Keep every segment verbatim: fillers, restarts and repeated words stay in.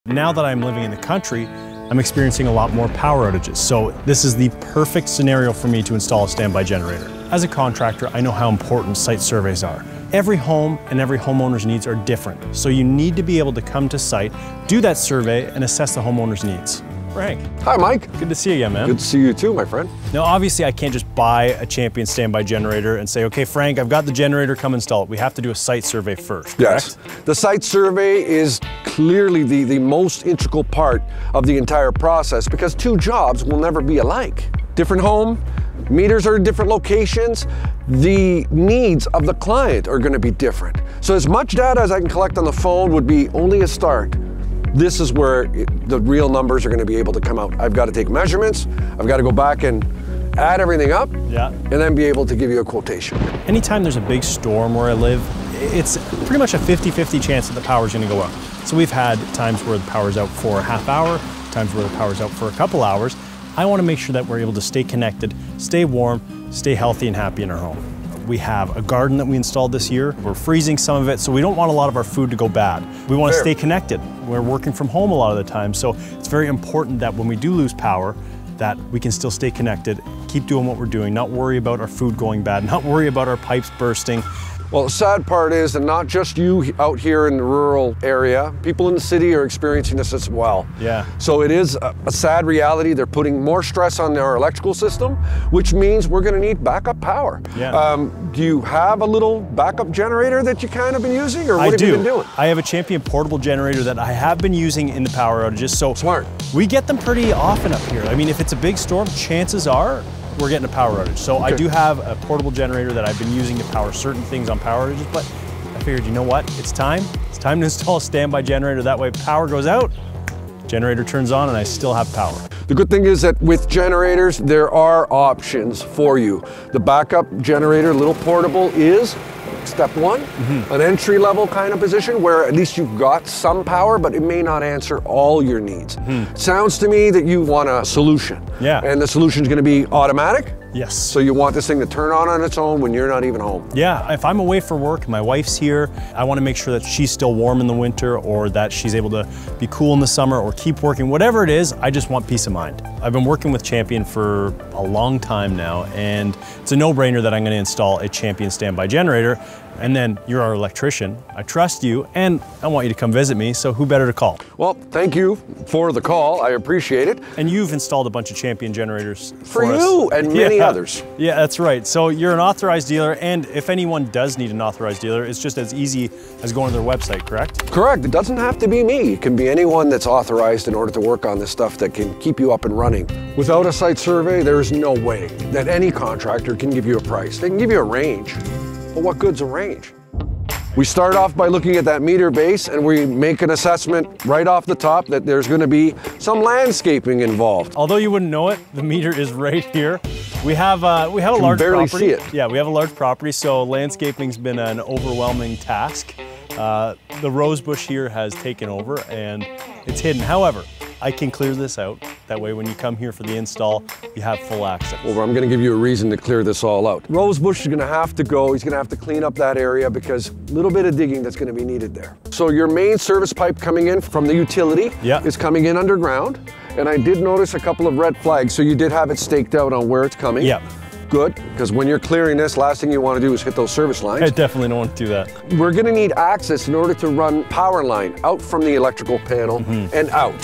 Now that I'm living in the country, I'm experiencing a lot more power outages, so this is the perfect scenario for me to install a standby generator. As a contractor, I know how important site surveys are. Every home and every homeowner's needs are different, so you need to be able to come to site, do that survey, and assess the homeowner's needs. Frank. Hi, Mike. Good to see you again, man. Good to see you too, my friend. Now, obviously, I can't just buy a Champion standby generator and say, okay, Frank, I've got the generator, come install it. We have to do a site survey first, Yes. correct? The site survey is clearly the, the most integral part of the entire process because two jobs will never be alike. Different home, meters are in different locations, the needs of the client are going to be different. So as much data as I can collect on the phone would be only a start. This is where it, the real numbers are going to be able to come out. I've got to take measurements, I've got to go back and add everything up, yeah. and then be able to give you a quotation. Anytime there's a big storm where I live, it's pretty much a fifty fifty chance that the power's going to go out. So we've had times where the power's out for a half hour, times where the power's out for a couple hours. I want to make sure that we're able to stay connected, stay warm, stay healthy and happy in our home. We have a garden that we installed this year. We're freezing some of it, so we don't want a lot of our food to go bad. We want to Fair. stay connected. We're working from home a lot of the time, so it's very important that when we do lose power, that we can still stay connected, keep doing what we're doing, not worry about our food going bad, not worry about our pipes bursting. Well, the sad part is that not just you out here in the rural area, people in the city are experiencing this as well. Yeah. So it is a, a sad reality. They're putting more stress on our electrical system, which means we're going to need backup power. Yeah. Um, do you have a little backup generator that you kind of been using, or what I have do. you been doing? I have a Champion portable generator that I have been using in the power outages. So Smart. We get them pretty often up here. I mean, if it's a big storm, chances are we're getting a power outage. So okay. I do have a portable generator that I've been using to power certain things on power outages, but I figured, you know what? It's time. It's time to install a standby generator. That way power goes out, generator turns on, and I still have power. The good thing is that with generators, there are options for you. The backup generator, little portable, is step one, mm-hmm. an entry-level kind of position where at least you've got some power, but it may not answer all your needs. Mm-hmm. Sounds to me that you want a solution. Yeah. And the solution is going to be automatic? Yes. So you want this thing to turn on on its own when you're not even home? Yeah, if I'm away for work, my wife's here, I want to make sure that she's still warm in the winter or that she's able to be cool in the summer or keep working. Whatever it is, I just want peace of mind. I've been working with Champion for a long time now, and it's a no-brainer that I'm going to install a Champion standby generator. And then you're our electrician. I trust you, and I want you to come visit me, so who better to call? Well, thank you for the call. I appreciate it. And you've installed a bunch of Champion generators for, for us. you and many yeah. others. Yeah, that's right. So you're an authorized dealer, and if anyone does need an authorized dealer, it's just as easy as going to their website, correct? Correct. It doesn't have to be me. It can be anyone that's authorized in order to work on this stuff that can keep you up and running. Without a site survey, there is no way that any contractor can give you a price. They can give you a range, but what good's a range? We start off by looking at that meter base, and we make an assessment right off the top that there's going to be some landscaping involved. Although you wouldn't know it, the meter is right here. We have uh, we have a Can large barely property. see it. Yeah, we have a large property, so landscaping's been an overwhelming task. Uh, the rose bush here has taken over, and it's hidden. However, I can clear this out. That way when you come here for the install, you have full access. Well, I'm going to give you a reason to clear this all out. Rosebush is going to have to go. He's going to have to clean up that area because a little bit of digging that's going to be needed there. So your main service pipe coming in from the utility yeah. is coming in underground. And I did notice a couple of red flags. So you did have it staked out on where it's coming. Yeah. Good, because when you're clearing this, last thing you want to do is hit those service lines. I definitely don't want to do that. We're going to need access in order to run power line out from the electrical panel mm-hmm. and out.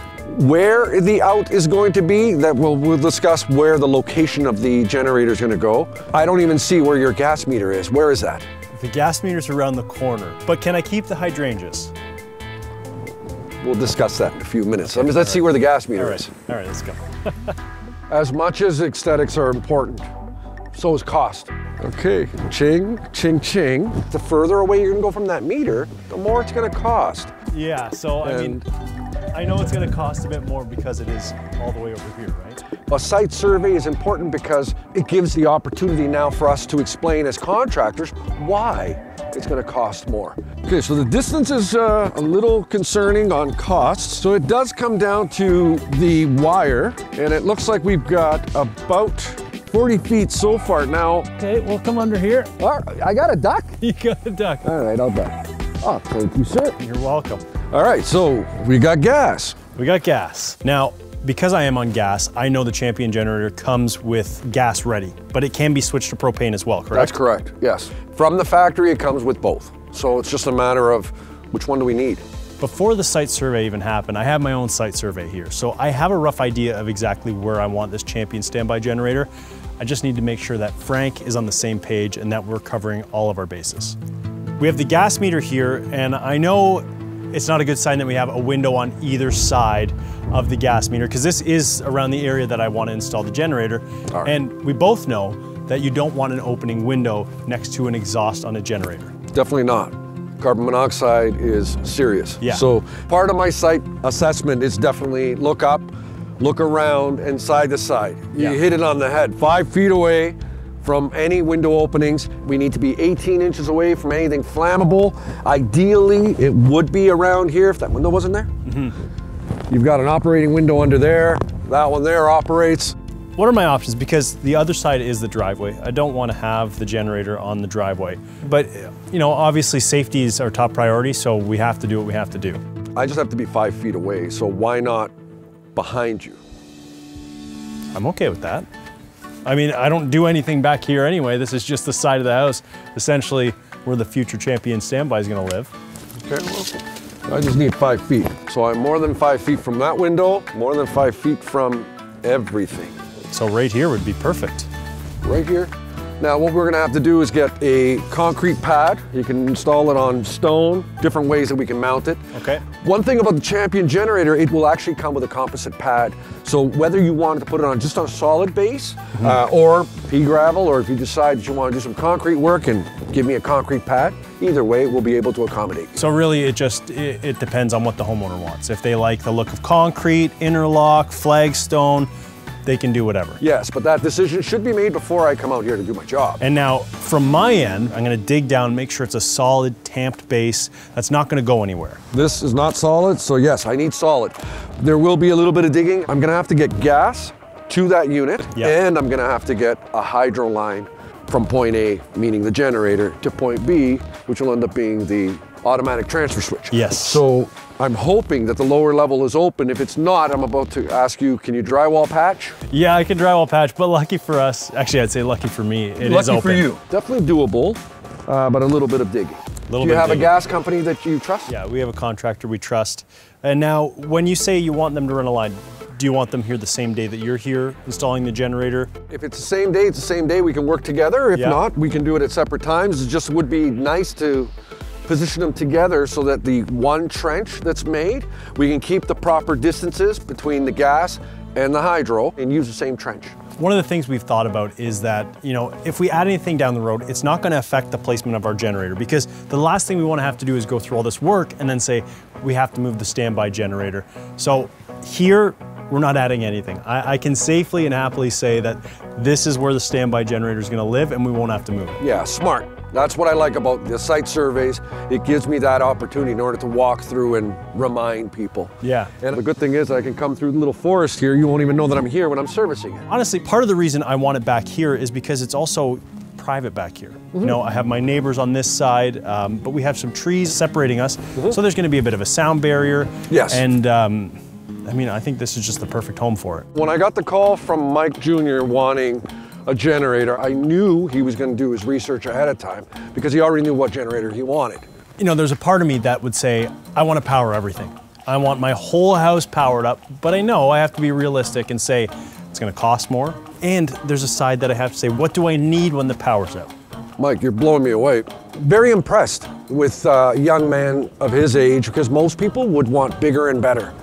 Where the out is going to be, that we'll, we'll discuss where the location of the generator is going to go. I don't even see where your gas meter is. Where is that? The gas meter's around the corner, but can I keep the hydrangeas? We'll discuss that in a few minutes. I mean, let's see where the gas meter All right. is. All right, let's go. As much as aesthetics are important, so is cost. Okay, ching, ching, ching. The further away you're gonna go from that meter, the more it's gonna cost. Yeah, so and I mean, I know it's gonna cost a bit more because it is all the way over here, right? A site survey is important because it gives the opportunity now for us to explain as contractors why it's going to cost more. Okay, so the distance is uh, a little concerning on costs. So it does come down to the wire, and it looks like we've got about forty feet so far now. Okay, we'll come under here. Oh, I got a duck? You got a duck. All right, I'll duck. Oh, thank you, sir. You're welcome. All right, so we got gas. We got gas. Now, because I am on gas, I know the Champion generator comes with gas ready, but it can be switched to propane as well, correct? That's correct, yes. From the factory, it comes with both. So it's just a matter of which one do we need. Before the site survey even happened, I have my own site survey here. So I have a rough idea of exactly where I want this Champion standby generator. I just need to make sure that Frank is on the same page and that we're covering all of our bases. We have the gas meter here, and I know it's not a good sign that we have a window on either side of the gas meter, because this is around the area that I want to install the generator. Right. And we both know that you don't want an opening window next to an exhaust on a generator. Definitely not. Carbon monoxide is serious. Yeah. So part of my site assessment is definitely look up, look around, and side to side. You Yeah. hit it on the head. Five feet away from any window openings. We need to be eighteen inches away from anything flammable. Ideally, it would be around here if that window wasn't there. Mm-hmm. You've got an operating window under there. That one there operates. What are my options? Because the other side is the driveway. I don't want to have the generator on the driveway. But, you know, obviously safety is our top priority, so we have to do what we have to do. I just have to be five feet away, so why not behind you? I'm okay with that. I mean, I don't do anything back here anyway. This is just the side of the house, essentially where the future Champion standby is going to live. Okay, well, I just need five feet. So I'm more than five feet from that window, more than five feet from everything. So right here would be perfect. Right here. Now what we're gonna have to do is get a concrete pad. You can install it on stone, different ways that we can mount it. Okay. One thing about the Champion generator, it will actually come with a composite pad. So whether you wanted to put it on just on a solid base, mm-hmm. uh, or pea gravel, or if you decide that you want to do some concrete work and give me a concrete pad, either way, we'll be able to accommodate. So really it just, it, it depends on what the homeowner wants. If they like the look of concrete, interlock, flagstone, they can do whatever. Yes, but that decision should be made before I come out here to do my job. And now, from my end, I'm gonna dig down, make sure it's a solid, tamped base that's not gonna go anywhere. This is not solid, so yes, I need solid. There will be a little bit of digging. I'm gonna have to get gas to that unit, yep. and I'm gonna have to get a hydro line from point A, meaning the generator, to point B, which will end up being the automatic transfer switch. Yes. So I'm hoping that the lower level is open. If it's not, I'm about to ask you, can you drywall patch? Yeah, I can drywall patch, but lucky for us, actually I'd say lucky for me, it lucky is open. for you. Definitely doable, uh, but a little bit of digging. Little Do you bit have digging. a gas company that you trust? Yeah, we have a contractor we trust. And now, when you say you want them to run a line, do you want them here the same day that you're here installing the generator? If it's the same day, it's the same day. We can work together. If yeah. not, we can do it at separate times. It just would be nice to position them together so that the one trench that's made, we can keep the proper distances between the gas and the hydro and use the same trench. One of the things we've thought about is that, you know, if we add anything down the road, it's not going to affect the placement of our generator, because the last thing we want to have to do is go through all this work and then say we have to move the standby generator. So here, we're not adding anything. I, I can safely and happily say that this is where the standby generator is going to live and we won't have to move it. Yeah, smart. That's what I like about the site surveys. It gives me that opportunity in order to walk through and remind people. Yeah. And the good thing is I can come through the little forest here. You won't even know that I'm here when I'm servicing it. Honestly, part of the reason I want it back here is because it's also private back here. Mm-hmm. You know, I have my neighbors on this side, um, but we have some trees separating us. Mm-hmm. So there's going to be a bit of a sound barrier. Yes. And um, I mean, I think this is just the perfect home for it. When I got the call from Mike Junior wanting a generator, I knew he was going to do his research ahead of time because he already knew what generator he wanted. You know, there's a part of me that would say, I want to power everything. I want my whole house powered up, but I know I have to be realistic and say it's going to cost more. And there's a side that I have to say, what do I need when the power's out? Mike, you're blowing me away. Very impressed with a young man of his age, because most people would want bigger and better.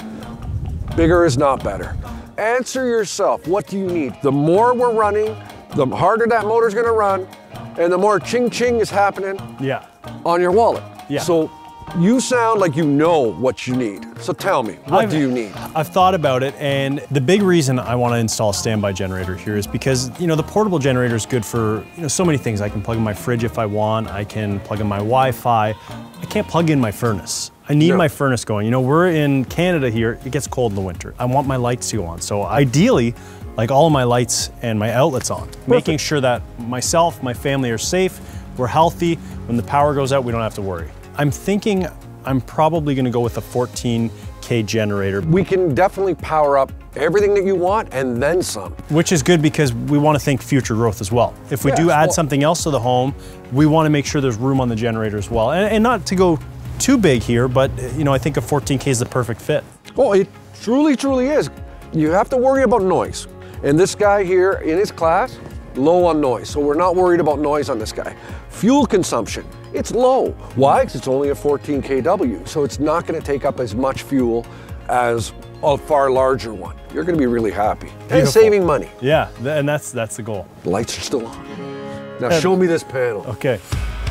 Bigger is not better. Answer yourself, what do you need? The more we're running, the harder that motor's gonna run, and the more ching-ching is happening yeah. on your wallet. Yeah. So you sound like you know what you need. So tell me, what I've, do you need? I've thought about it, and the big reason I want to install a standby generator here is because, you know, the portable generator is good for, you know, so many things. I can plug in my fridge if I want, I can plug in my Wi-Fi. I can't plug in my furnace. I need no. my furnace going. You know, we're in Canada here, it gets cold in the winter. I want my lights to go on. So ideally, like all of my lights and my outlets on, Perfect. making sure that myself, my family are safe, we're healthy. When the power goes out, we don't have to worry. I'm thinking I'm probably gonna go with a fourteen K generator. We can definitely power up everything that you want and then some. Which is good because we want to think future growth as well. If we Yes, do add well- something else to the home, we want to make sure there's room on the generator as well. And, and not to go too big here, but you know, I think a fourteen K is the perfect fit. Oh, it truly, truly is. You have to worry about noise. And this guy here in his class, low on noise. So we're not worried about noise on this guy. Fuel consumption, it's low. Why? Because it's only a fourteen K W. So it's not going to take up as much fuel as a far larger one. You're going to be really happy. And Beautiful. saving money. Yeah, th- and that's that's the goal. The lights are still on. Now show me this panel. Okay.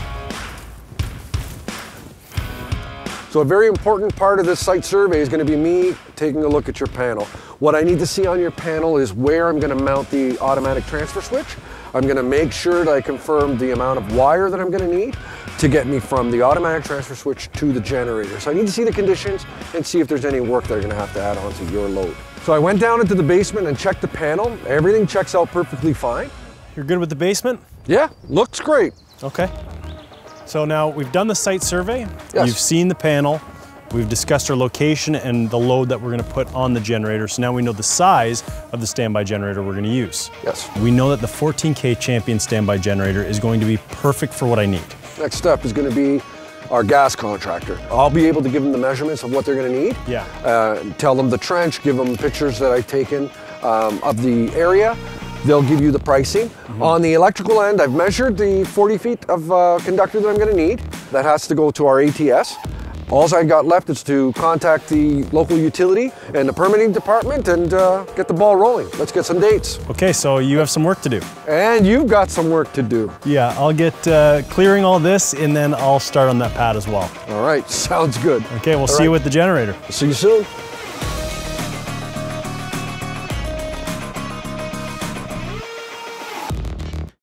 So a very important part of this site survey is going to be me taking a look at your panel. What I need to see on your panel is where I'm going to mount the automatic transfer switch. I'm going to make sure that I confirm the amount of wire that I'm going to need to get me from the automatic transfer switch to the generator. So I need to see the conditions and see if there's any work that I'm going to have to add on to your load. So I went down into the basement and checked the panel. Everything checks out perfectly fine. You're good with the basement? Yeah, looks great. Okay. So now we've done the site survey. Yes. You've seen the panel. We've discussed our location and the load that we're going to put on the generator. So now we know the size of the standby generator we're going to use. Yes. We know that the fourteen K Champion standby generator is going to be perfect for what I need. Next step is going to be our gas contractor. I'll be able to give them the measurements of what they're going to need. Yeah. Uh, tell them the trench, give them pictures that I've taken um, of the area. They'll give you the pricing. Mm-hmm. On the electrical end, I've measured the forty feet of uh, conductor that I'm going to need. That has to go to our A T S. All I got left is to contact the local utility and the permitting department and uh, get the ball rolling. Let's get some dates. Okay, so you have some work to do. And you've got some work to do. Yeah, I'll get uh, clearing all this and then I'll start on that pad as well. All right, sounds good. Okay, we'll All see right. you with the generator. See you soon.